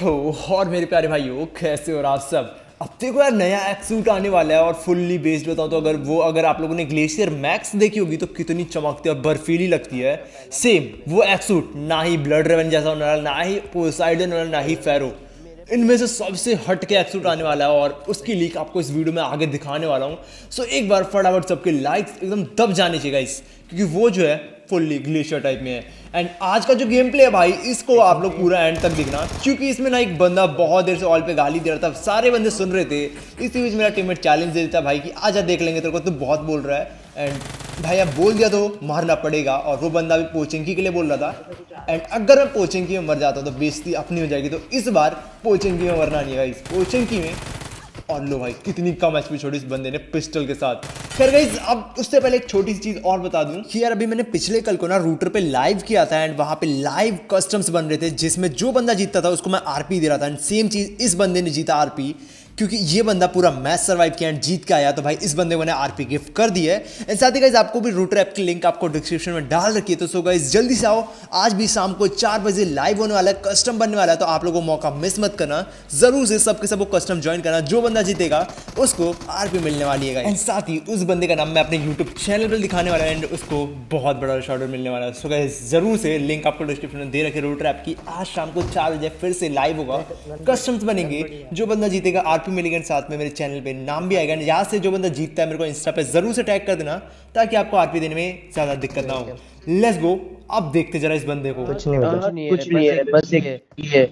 तो और मेरे प्यारे भाइयों, कैसे हो आप सब। अब देखो यार, नया एक्सूट आने वाला है और फुल्ली बेस्ड बताऊँ तो अगर आप लोगों ने ग्लेशियर मैक्स देखी होगी तो कितनी चमकती और बर्फीली लगती है। सेम वो एक्सूट, ना ही ब्लड रेवन जैसा होने वाला, ना ही पोसाइडन वाला, ना ही फेरो, इनमें से सबसे हट के एक्सूट आने वाला है और उसकी लीक आपको इस वीडियो में आगे दिखाने वाला हूँ। सो एक बार फटाफट सबके लाइक्स एकदम दब जाने चाहिए गाइस, क्योंकि वो जो है फुल्ली ग्लेशियर टाइप में है। एंड आज का जो गेम प्ले है भाई, इसको आप लोग पूरा एंड तक दिखना, क्योंकि इसमें ना एक बंदा बहुत देर से ऑल पे गाली दे रहा था, सारे बंदे सुन रहे थे। इसी बीच मेरा टीममेट चैलेंज दे देता भाई कि आजा देख लेंगे तेरे को, तो बहुत बोल रहा है। एंड भाई अब बोल दिया तो मारना पड़ेगा, और वो बंदा भी पोचिंकी के लिए बोल रहा था। एंड अगर मैं पोचिंकी में मर जाता तो बेइज्जती अपनी हो जाएगी, तो इस बार पोचिंकी में मरना नहीं है गाइस, पोचिंकी में। और लो भाई, कितनी कम एचपी छोड़ी इस बंदे ने पिस्टल के साथ। खैर गाइस, अब उससे पहले एक छोटी सी चीज और बता दूं कि यार अभी मैंने पिछले कल को ना रूटर पे लाइव किया था, एंड वहां पे लाइव कस्टम्स बन रहे थे, जिसमें जो बंदा जीतता था उसको मैं आरपी दे रहा था। एंड सेम चीज इस बंदे ने जीता आरपी, क्योंकि ये बंदा पूरा मैच सर्वाइव किया एंड जीत के आया, तो भाई इस बंदे को मैंने आरपी गिफ्ट कर दी है। एंड साथ ही गाइस, आपको भी रूटर ऐप की लिंक आपको डिस्क्रिप्शन में डाल रखी है, तो सो गाइस जल्दी से आओ। आज भी शाम को 4 बजे लाइव होने वाला है, कस्टम बनने वाला है, तो आप लोगों को मौका मिस मत करना, जरूर से सबके सब कस्टम ज्वाइन करना। जो बंदा जीतेगा उसको आरपी मिलने वाली है गाइस। एंड साथ ही उस बंदे का नाम मैं अपने यूट्यूब चैनल पर दिखाने वाला है, एंड उसको बहुत बड़ा शॉर्ट मिलने वाला है। सो गाइस जरूर से लिंक आपको डिस्क्रिप्शन में दे रखे रूटर ऐप की। आज शाम को 4 बजे फिर से लाइव होगा, कस्टम्स बनेंगे, जो बंदा जीतेगा आरपी मिलेगा, साथ में मेरे चैनल पे नाम भी आएगा। यहाँ से जो बंदा जीतता है मेरे को इंस्टा पे जरूर से टैग कर देना, ताकि आपको आरपी देने में ज्यादा दिक्कत ना हो। लेट्स गो, अब देखते जरा इस बंदे को। कुछ नहीं है, बस ये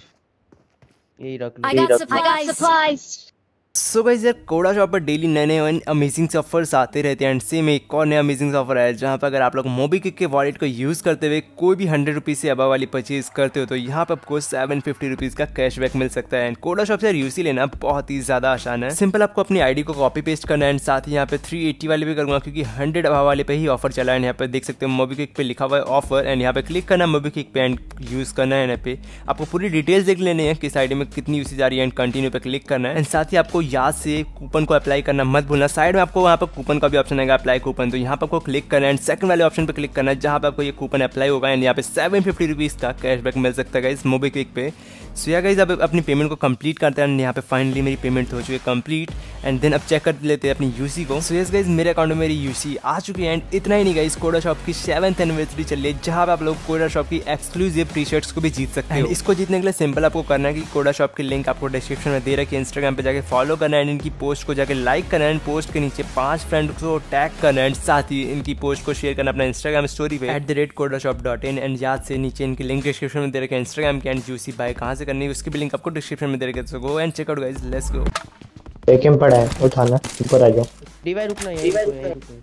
यही रख लो। I got supplies. So guys यार, कोड़ा शॉप पर डेली नए नए अमेजिंग ऑफर्स आते रहते हैं। एंड सेम एक और नया अमेजिंग ऑफर है, जहाँ पर अगर आप लोग मोबीक्विक के वॉलेट को यूज़ करते हुए कोई भी 100 रुपीज़ से अबव वाली परचेज करते हो, तो यहाँ पर आपको 750 रुपीज़ का कैशबैक मिल सकता है। एंड कोड़ा शॉप से यूसी लेना बहुत ही ज़्यादा आसान है। सिंपल आपको अपनी आईडी को कॉपी पेस्ट करना है, एंड साथ ही यहाँ पे 380 वाले भी करूँगा, क्योंकि 100 अबव वाले पे ही ऑफर चला है। यहाँ पे देख सकते हो मोबीक्विक पे लिखा हुआ है ऑफर, एंड यहाँ पे क्लिक करना है मोबीक्विक पे एंड यूज़ करना है। यहाँ पे आपको पूरी डिटेल्स देख लेनी है, किस आईडी में कितनी यूसेज आ रही है, एंड कंटिन्यू पे क्लिक करना है। एंड साथ ही आपको याद से कूपन को अप्लाई करना मत भूलना। साइड में आपको वहाँ पर कूपन का भी ऑप्शन आएगा, अप्लाई कूपन, तो यहाँ पर आपको क्लिक करना है एंड सेकंड वाले ऑप्शन पर क्लिक करना है, जहाँ पे आपको ये कूपन अप्लाई होगा। एंड यहाँ पे 750 रुपीज़ का कैशबैक मिल सकता है गाइस मोबीक्विक पे। सो या गाइस, अब अपनी पेमेंट को कंप्लीट करते हैं। यहाँ पे फाइनली मेरी पेमेंट हो चुकी है कंप्लीट, एंड देन अब चेक कर लेते हैं अपनी यूसी को। सो यस गाइस, मेरे अकाउंट में मेरी यूसी आ चुकी है। एंड इतना ही नहीं गाइस, कोड़ा शॉप की 7th एनिवर्सरी चल रही है, जहाँ पे आप लोग कोड़ा शॉप की एक्सक्लूसिव टी शर्ट्स को भी जीत सकते हो। इसको जीतने के लिए सिंपल आपको करना है कि कोड़ा शॉप की लिंक आपको डिस्क्रिप्शन में दे रखी है, इंस्टाग्राम पे जाके फॉलो करना है, एंड इनकी पोस्ट को जाके लाइक करना है, एंड पोस्ट के नीचे 5 फ्रेंड को टैग करना है, एंड साथ ही इनकी पोस्ट को शेयर करना अपना इंस्टाग्राम स्टोरी पे @kodashop.in। एंड याद से नीचे इनकी लिंक डिस्क्रिप्शन में दे रखे इंस्टाग्राम के, एंड यूसी बाय कहाँ से करनी है उसकी भी लिंक आपको डिस्क्रिप्शन में दे रखे। So go and check out guys, let's go. AKM पड़ा है, उठाना, ऊपर आ जाओ। डीवाई रुकना, यहीं रुको।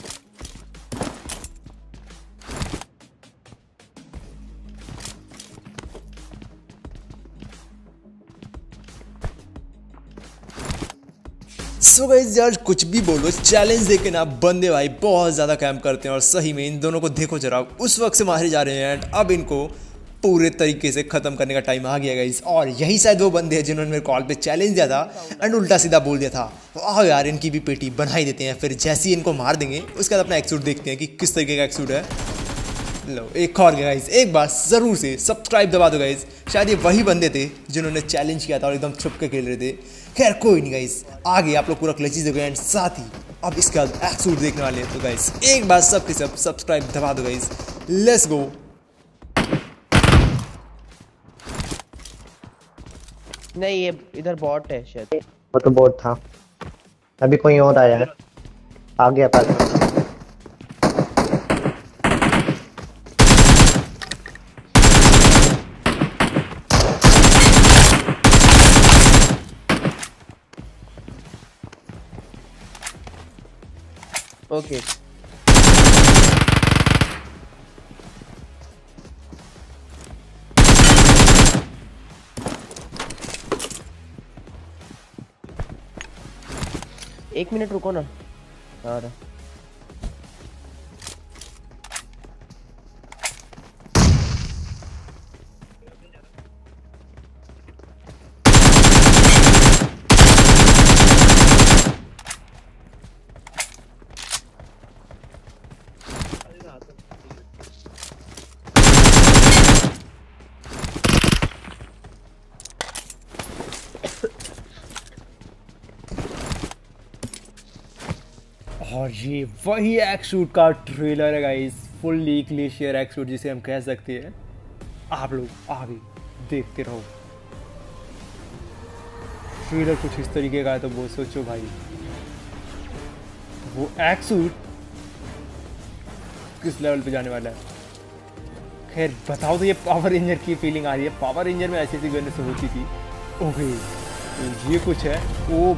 सो गाइस यार, कुछ भी बोलो, चैलेंज देके ना बंदे भाई बहुत ज़्यादा कैंप करते हैं, और सही में इन दोनों को देखो जरा, उस वक्त से मारे जा रहे हैं। एंड अब इनको पूरे तरीके से ख़त्म करने का टाइम आ गया गाइस। और यही शायद वो बंदे हैं जिन्होंने मेरे कॉल पे चैलेंज दिया था एंड उल्टा सीधा बोल दिया था। आओ यार, इनकी भी पेटी बना ही देते हैं, फिर जैसे ही इनको मार देंगे उसके बाद अपना एक्सूट देखते हैं कि किस तरीके का एक्सूट है। लो एक और गाइस, एक बार ज़रूर से सब्सक्राइब दबा दो गाइस। शायद ये वही बंदे थे जिन्होंने चैलेंज किया था और एकदम छुप के खेल रहे थे। खैर कोई नहीं गाइस, आगे आप लोग पूरा क्लचीज हो गए, एंड साथ ही अब इसके बाद एक्सूट देखने वाले हैं। तो गाइस एक बार सबके सब सब्सक्राइब दबा दो गाइस, लेट्स गो। नहीं, ये इधर बॉट है शायद। वो तो बॉट था, अभी कोई और आया है, आ गया पास। ओके, एक मिनट रुको ना। आ रहा और ये वही एक्स-सूट का ट्रेलर है गाइस, फुल्ली ग्लेशियर एक्स-सूट जिसे हम कह सकते हैं। आप लोग आगे देखते रहो। ट्रेलर कुछ इस तरीके का है तो वो सोचो भाई, वो एक्स-सूट किस लेवल पे जाने वाला है। खैर बताओ तो ये पावर रेंजर की फीलिंग आ रही है। पावर रेंजर में ऐसी गन से होती थी। ओके तो ये कुछ है। ओ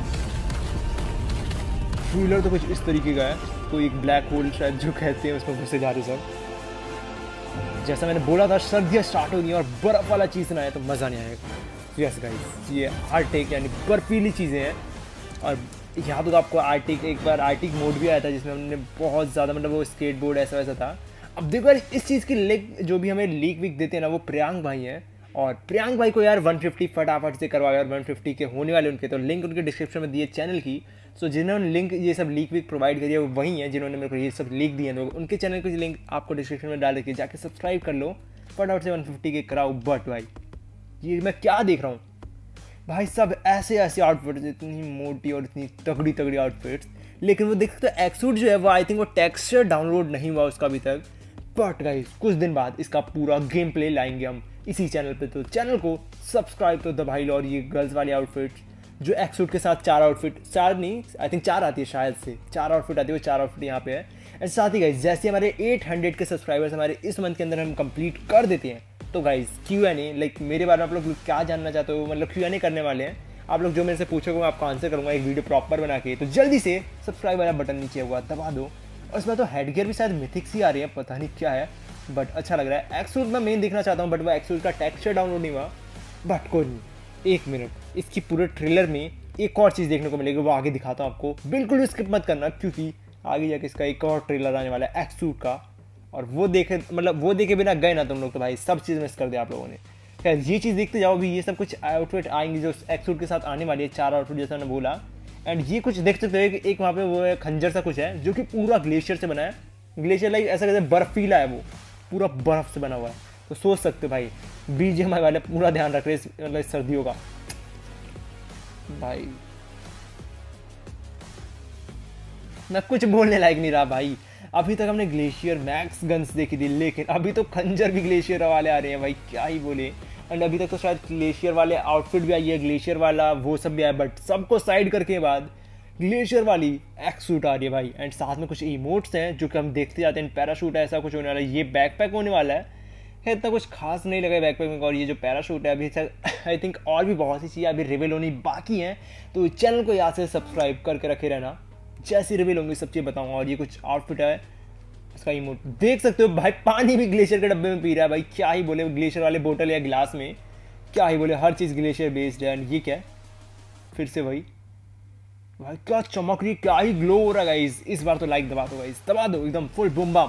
ट्रेलर तो कुछ इस तरीके का है, कोई एक ब्लैक होल शायद जो कहते हैं उसमें घुसे जा रहे सब। जैसा मैंने बोला था सर्दियाँ स्टार्ट हो गई और बर्फ़ वाला चीज़ ना आए तो मज़ा नहीं आएगा। यस गाइस, ये आर्टिक यानी बर्फीली चीज़ें हैं। और याद होगा आपको आर्टिक, एक बार आर्टिक मोड भी आया था जिसमें हमने बहुत ज़्यादा मतलब वो स्केट बोर्ड ऐसा वैसा था। अब देखो यार इस चीज़ की लिंक जो भी हमें लीक वीक देते हैं ना वो प्रियांक भाई हैं। और प्रियांक भाई को यार 150 फटाफट से करवाया और 150 के होने वाले उनके, तो लिंक उनके डिस्क्रिप्शन में दिए चैनल की। सो जिन्होंने लिंक ये सब लीक वीक प्रोवाइड करी है वो वही है जिन्होंने मेरे को ये सब लीक दिए हैं। तो उनके चैनल की लिंक आपको डिस्क्रिप्शन में डाल रखी है, जाके सब्सक्राइब कर लो फटाफट से 150 के कराओ। बट भाई ये मैं क्या देख रहा हूँ भाई, सब ऐसे ऐसे आउटफिट्स, इतनी मोटी और इतनी तगड़ी तगड़ी आउटफिट्स। लेकिन वो देख सकते हो एक्स-सूट जो है वो आई थिंक वो टेक्सचर डाउनलोड नहीं हुआ उसका अभी तक। बट गाइस कुछ दिन बाद इसका पूरा गेम प्ले लाएंगे हम इसी चैनल पे, तो चैनल को सब्सक्राइब तो दबाई लो। और ये गर्ल्स वाली आउटफिट्स जो एक्स-सूट के साथ 4 आउटफिट, 4 नहीं आई थिंक 4 आती है शायद से, 4 आउटफिट आती है, वो 4 आउटफिट यहाँ पे है। एंड साथ ही गाइस जैसे हमारे 800 के सब्सक्राइबर्स हमारे इस मंथ के अंदर हम कंप्लीट कर देते हैं तो गाइस Q&A, लाइक मेरे बारे में आप लोग क्या जानना चाहते हो, मतलब Q&A करने वाले हैं आप लोग। जो मेरे से पूछोगे मैं आपको आंसर करूँगा एक वीडियो प्रॉपर बना के। तो जल्दी से सब्सक्राइब वाला बटन नीचे हुआ दबा दो। और इसमें तो हेड गियर भी शायद मिथिक्स ही आ रही है, पता नहीं क्या है, बट अच्छा लग रहा है। एक्स-सूट मैं मेन देखना चाहता हूँ बट वो एक्स-सूट का टेक्सचर डाउनलोड नहीं हुआ। बट कोई नहीं, एक मिनट, इसकी पूरे ट्रेलर में एक और चीज़ देखने को मिलेगी, वो आगे दिखाता हूँ आपको। बिल्कुल भी स्किप मत करना क्योंकि आगे जाके इसका एक और ट्रेलर आने वाला है एक्स-सूट का। और वो देखे मतलब वो देखे बिना गए ना तुम लोग तो भाई सब चीज़ मिस कर दिया आप लोगों ने। खैर ये चीज़ देखते जाओ। भी ये सब कुछ आउटफिट आएंगे जो एक्स-सूट के साथ आने वाली है, 4 आउटफिट जैसा मैंने बोला। एंड ये कुछ देख सकते हो एक वहाँ पे वो है खंजर सा कुछ है जो कि पूरा ग्लेशियर से बना है। ग्लेशियर लाइक ऐसा कहते हैं बर्फीला है, वो पूरा बर्फ से बना हुआ है। तो सोच सकते हो भाई BGMI वाले पूरा ध्यान रख रहे हैं मतलब सर्दियों का। भाई मैं कुछ बोलने लायक नहीं रहा भाई। अभी तक हमने ग्लेशियर मैक्स गन्स देखी थी, लेकिन अभी तो खंजर भी ग्लेशियर वाले आ रहे हैं भाई, क्या ही बोले। एंड अभी तक तो शायद ग्लेशियर वाले आउटफिट भी आई है, ग्लेशियर वाला वो सब भी आया, बट सबको साइड करके बाद ग्लेशियर वाली एक्स-सूट आ रही है भाई। एंड साथ में कुछ इमोट्स हैं जो कि हम देखते जाते हैं। पैराशूट है, ऐसा कुछ होने वाला है। ये बैकपैक होने वाला है, इतना कुछ खास नहीं लगा बैकपैक में। और ये जो पैराशूट है अभी आई थिंक और भी बहुत सी चीज़ें अभी रिवील होनी बाकी हैं। तो चैनल को यहाँ से सब्सक्राइब करके रखे रहना, जैसे रिवील होंगी सब चीज़ बताऊँगा। और ये कुछ आउटफिट है, इसका इमोट देख सकते हो भाई। पानी भी ग्लेशियर के डब्बे में पी रहा है भाई, क्या ही बोले। ग्लेशियर वाले बोतल या गिलास में, क्या ही बोले, हर चीज़ ग्लेशियर बेस्ड है। एंड ये क्या है, फिर से वही भाई, क्या चमक रही, क्या ही ग्लो हो रहा है गाइस। इस बार तो लाइक दबा दो गाइस, दबा दो एकदम फुल बूम बम।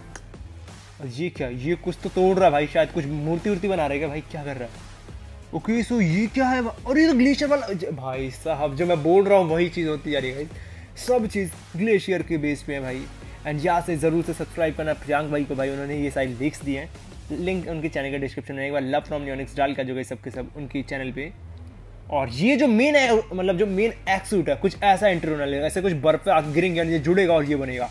और ये क्या, ये कुछ तो तोड़ रहा है भाई, शायद कुछ मूर्ति वूर्ति बना रहा है भाई, क्या कर रहा है। ओके सो ये क्या है, और ये तो ग्लेशियर वाला भाई साहब, जो मैं बोल रहा हूँ वही चीज़ होती जा रही है गाइस। सब चीज़ ग्लेशियर के बेस पे है भाई। एंड यहाँ से ज़रूर से सब्सक्राइब करना प्रियांक भाई को भाई, उन्होंने ये सारी लिंक्स दिए हैं। लिंक उनके चैनल के डिस्क्रिप्शन में एक बार लव फ्रॉम न्यूनिक्स डाल का जो गई सबके सब उनकी चैनल पे। और ये जो मेन है मतलब जो मेन एक्स-सूट है कुछ ऐसा इंटरनल है, ऐसे कुछ बर्फ पे आग गिरेंगे और ये जुड़ेगा और ये बनेगा।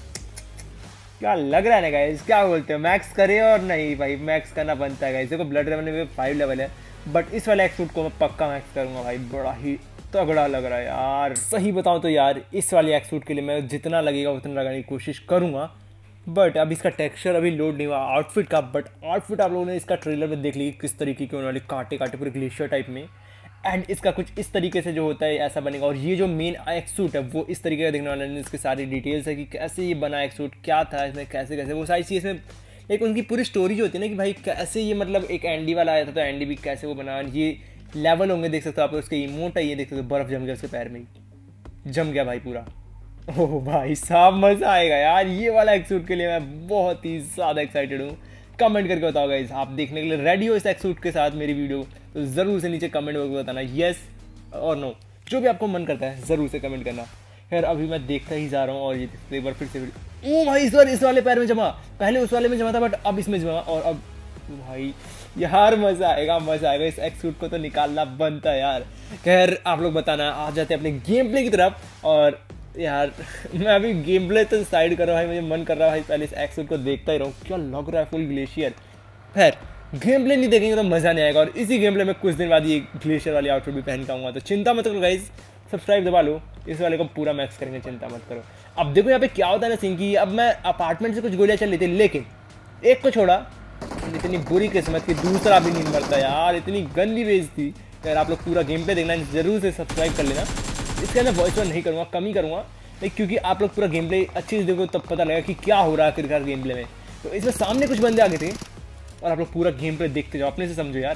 क्या लग रहा है ना गाइस, क्या बोलते हो, मैक्स करे और नहीं भाई, मैक्स करना बनता है गाइस। देखो ब्लड लेवल में 5 लेवल है, बट इस वाले एक्स-सूट को मैं पक्का मैक्स करूँगा भाई, बड़ा ही तगड़ा लग रहा है यार। सही बताऊँ तो यार इस वाले एक्स-सूट के लिए मैं जितना लगेगा उतना लगाने की कोशिश करूँगा। बट अब इसका टेक्सचर अभी लोड नहीं हुआ आउटफिट का। बट आउटफिट आप लोगों ने इसका ट्रेलर में देख ली किस तरीके के होने वाले, कांटे कांटे पूरे ग्लेशियर टाइप में। एंड इसका कुछ इस तरीके से जो होता है ऐसा बनेगा। और ये जो मेन एक्स-सूट है वो इस तरीके का दिखने वाला है। इसकी सारी डिटेल्स है कि कैसे ये बना एक्स-सूट, क्या था इसमें, कैसे कैसे वो सारी चीज़ इसमें एक उनकी पूरी स्टोरी जो होती है ना कि भाई कैसे ये मतलब एक एंडी वाला आया था तो एंडी भी कैसे वो बना। ये लेवल होंगे देख सकते हो आप, उसके इमोट है ये देख सकते हो, बर्फ़ जम गया उसके पैर में ही, जम गया भाई पूरा। ओह भाई साहब मज़ा आएगा यार, ये वाला एक्स-सूट के लिए मैं बहुत ही ज़्यादा एक्साइटेड हूँ। कमेंट करके बताओ गाइस, आप देखने के लिए रेडी हो इस एक्स-सूट के साथ मेरी वीडियो, तो ज़रूर से नीचे कमेंट करके बताना येस और नो, जो भी आपको मन करता है ज़रूर से कमेंट करना। खैर अभी मैं देखता ही जा रहा हूँ। और ये एक बार फिर से ओ भाई इस बार इस वाले पैर में जमा, पहले उस वाले में जमा था बट अब इसमें जमा। और अब भाई यार मज़ा आएगा, मज़ा आएगा। इस एक्स-सूट को तो निकालना बनता है यार। खैर आप लोग बताना, आ जाते हैं अपने गेम प्ले की तरफ। और यार मैं अभी गेम प्ले तो साइड कर रहा हूँ भाई, मुझे मन कर रहा है भाई पहले इस एक्सेल को देखता ही रहूँ, क्या लग रहा है फुल ग्लेशियर। खैर गेम प्ले नहीं देखेंगे तो मज़ा नहीं आएगा, और इसी गेम प्ले में कुछ दिन बाद ये ग्लेशियर वाली आउटफिट भी पहन के आऊँगा। तो चिंता मत करो गाइज, सब्सक्राइब दबा लो, इस वाले को पूरा मैक्स करेंगे, चिंता मत करो। अब देखो यहाँ पे क्या होता है ना सिंह की, अब मैं अपार्टमेंट से कुछ गोलियाँ चल रही थी, लेकिन एक को छोड़ा, इतनी बुरी किस्मत कि दूसरा भी नहीं मरता यार, इतनी गंदी बेस थी यार। आप लोग पूरा गेम प्ले देखना, जरूर से सब्सक्राइब कर लेना। इसके अंदर वॉइस ओवर नहीं करूँगा, कम ही करूँगा, क्योंकि आप लोग पूरा गेम प्ले अच्छे से देखो तब पता लगेगा कि क्या हो रहा है आखिरकार गेम प्ले में। तो इसमें सामने कुछ बंदे आगे थे और आप लोग पूरा गेम प्ले देखते जाओ, अपने से समझो यार।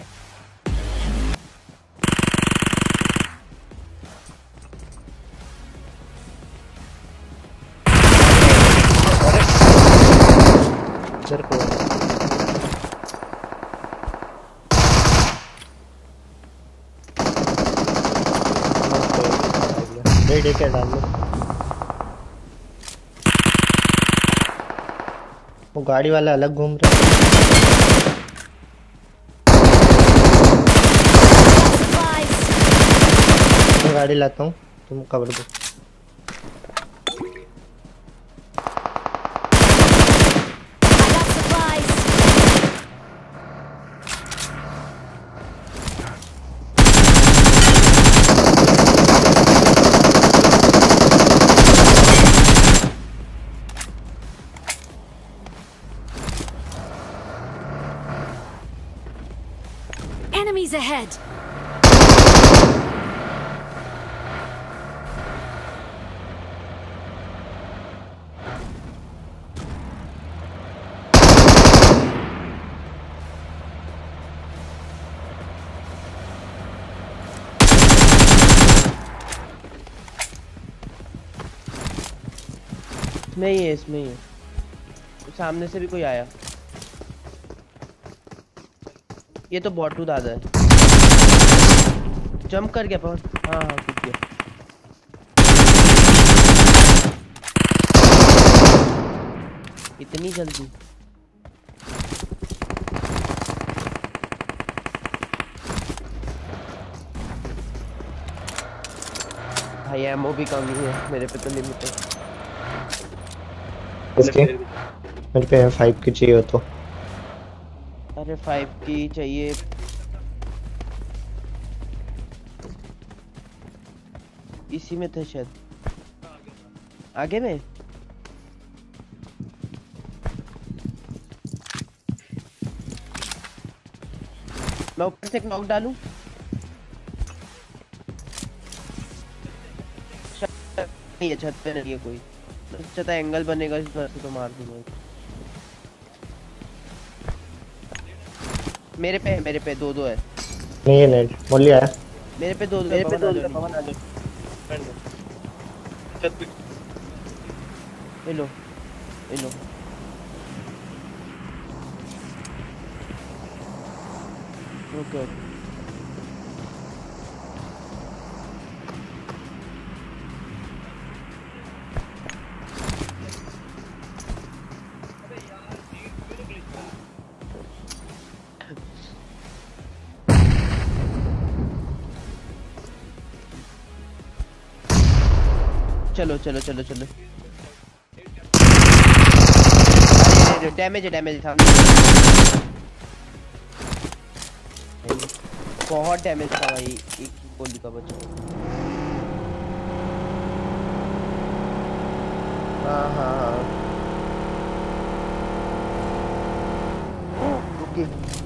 क्या डाल लो, वो गाड़ी वाला अलग घूम रहा है। मैं गाड़ी लाता हूँ, तुम कवर दो। Enemies ahead! नहीं है, इसमें ही है। सामने से भी कोई आया, ये तो बॉटू दादा है। जंप कर गया पवन। हाँ हाँ कूद गया। इतनी जल्दी? भाई एमओ भी कम ही है मेरे पे, तो लिमिट है। मेरे पे 5 की चाहिए हो तो। अरे 5 की चाहिए। इसी में थे शायद, आगे में। मैं ऊपर से एक नॉक डालूं? नहीं है, छत पे नहीं है कोई। अच्छा एंगल बनेगा इस तरह से तो मार दूंगा। मेरे पे दो है। नहीं है नेट मोली आया मेरे पे दो पवन आ जाओ। छत पे ले लो। ओके चलो। अरे डैमेज है सामने, बहुत डैमेज था भाई। एक गोली का बचा। हाँ रुकिए।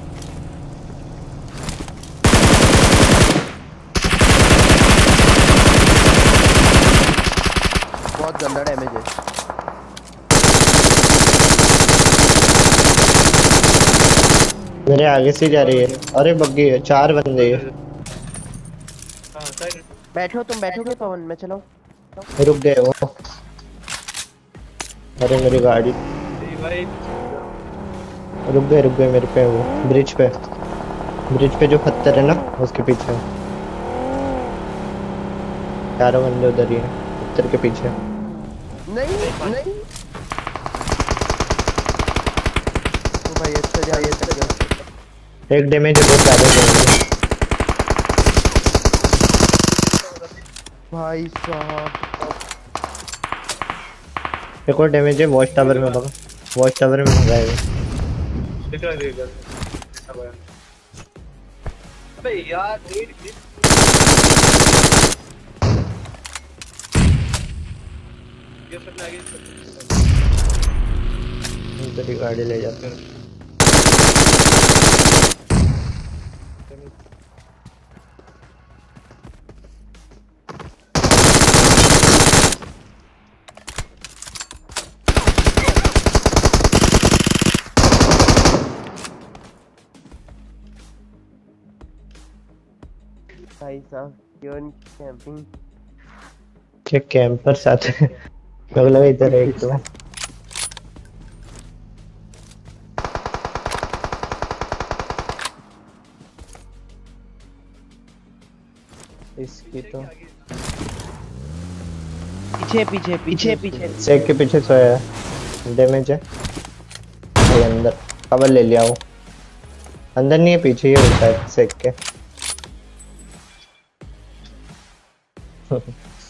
बहुत गंदा डैमेज है। मेरे आगे से जा रही है। अरे बग्गी है, 4 बंदे हैं। तुम बैठोगे पवन, मैं चलाऊं? रुक गए वो। अरे मेरी गाड़ी रुक गए मेरे पे। वो ब्रिज पे जो पत्थर है ना उसके पीछे। 4 बंदे उधर ही है, पत्थर के पीछे। नहीं तो भाई अच्छा जा। एक डैमेज है, बहुत ज्यादा डैमेज भाई साहब। एक और डैमेज है वॉच टावर में बाबा, वॉच टावर में लगा है। दिख रहा है अबे यार ये सब लगे तेरी गाड़ी ले जाते हैं। भाई साहब क्यों कैंपिंग क्या कैंपर साथ है? मेरे को लगा इधर है एक तो। इसकी तो पीछे पीछे पीछे पीछे सेक के पीछे सोया है, डैमेज है। ये अंदर कवर ले लिया वो, अंदर नहीं है पीछे ही होता है सेक के।